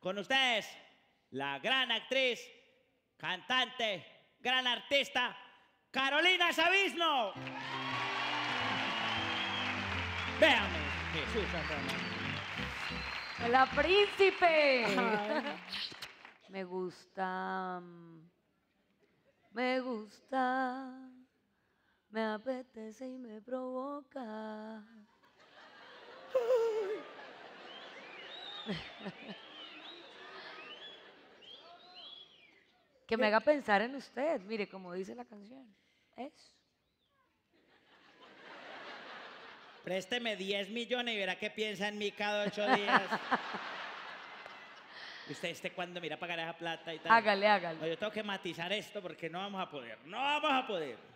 Con ustedes, la gran actriz, cantante, gran artista, Carolina Sabisno. Véame, Jesús Santana. ¡La príncipe! Ay. Me gusta, me apetece y me provoca. Que me haga pensar en usted, mire, como dice la canción. Eso. Présteme 10 millones y verá qué piensa en mí cada 8 días. ¿Y usted cuándo mira pagar esa plata y tal? Hágale, hágale. No, yo tengo que matizar esto porque no vamos a poder. No vamos a poder.